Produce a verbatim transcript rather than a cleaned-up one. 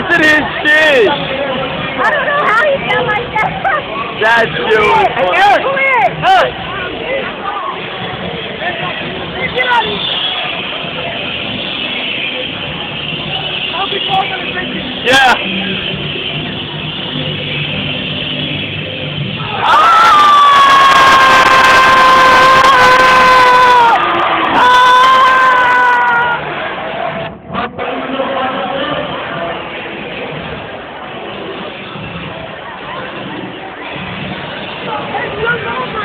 busted his shit! I don't know how he felt like that. That's really funny. Eric, come here! Hey! Get out of here! Yeah! Hey,